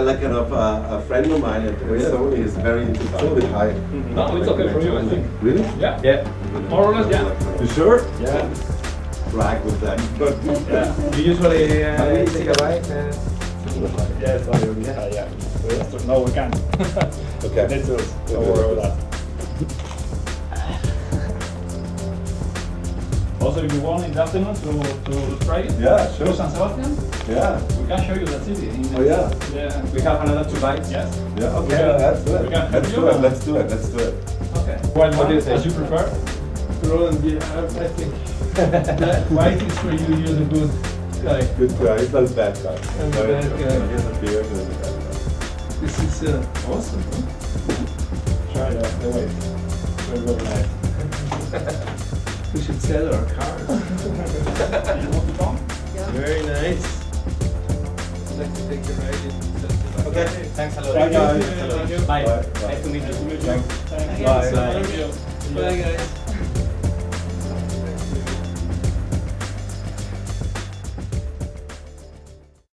like kind of a friend of mine at Sony is very into bike. It's a little bit high. No, it's okay for you, I think. Really? Yeah. Yeah. More or less, yeah. You sure? Yeah. Brag with that. But Yeah. You usually take a bike? Yes, yeah. No, we can't. okay. Let's do it. Don't worry about that. Also, if you want in the afternoon to try it, Yeah, sure. to San Sebastian, Yeah. we can show you the city. Oh yeah. Yeah. We have another 2 bikes. Yes. Yeah. Okay. can- Let's do it. we can Let's help do you. it. Let's do it. Let's do it. Okay. Well, What do you think? as you prefer. Roland, I think white is for you. You're the good guy. Good guy. He's not a bad guy. I'm the bad guy. He has a beard and he's a bad guy. This is awesome. Try the way. Very, very nice. We should sell our cars. You want to come? Very nice. I'd like to take a ride in. Okay, thanks a lot. Thank you. Bye. Bye. Bye. Nice to meet you. Thanks. Bye. Thank you. Bye, guys.